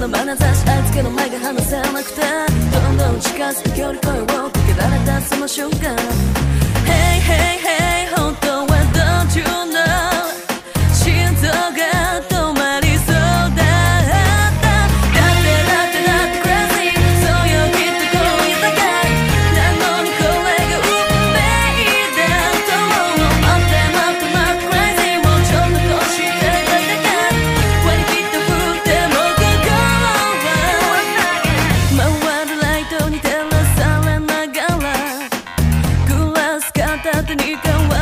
眼差しあいつけの前が離せなくてどんどん近づく距離声をかけられたその瞬間 Hey hey hey 本当は Don't you know 心臓が止まりそうだっただって crazy そうよきっと今夜だけなのにこれが運命だと思って待って待って crazy もうちょっとこうしてただけ割り切って振っても心は回るライトに照らされながらグラス片手に交わ